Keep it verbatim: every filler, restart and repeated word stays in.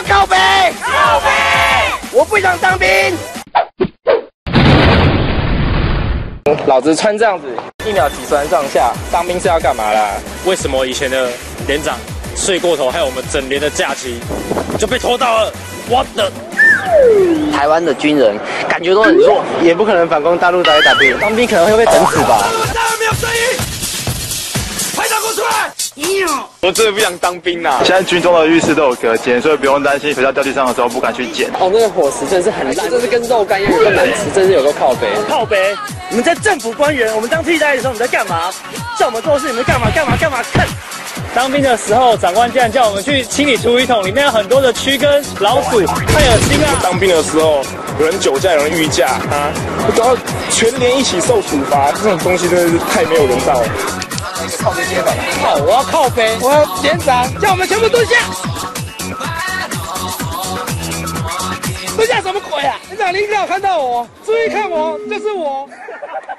要靠北，靠北，我不想当兵。老子穿这样子，一秒几十万上下，当兵是要干嘛啦？ 为什么以前的连长睡过头，害我们整年的假期就被拖到了？我的！ 台湾的军人感觉都很弱，也不可能反攻大陆打一打兵，当兵可能会被整死吧。 当然没有声音，排长给我出来！ 我真的不想当兵啦！现在军中的浴室都有隔间，所以不用担心肥皂掉地上的时候不敢去捡。 哦，那个伙食真的是很烂，真是跟肉干一样，有个难吃，真是有个靠北。 靠北！你们在政府官员，我们当替代的时候你在干嘛？叫我们做事，你们干嘛干嘛干嘛？看！当兵的时候，长官竟然叫我们去清理厨余桶，里面有很多的蛆跟老鼠，太恶心了。 当兵的时候，有人酒驾，有人御驾啊，都要全连一起受处罚，这种东西真的是太没有人道了。 靠这些吧，靠！我要靠背，我要连长叫我们全部蹲下。蹲下什么鬼啊？连长，你一定要看到我，注意看我，就是我。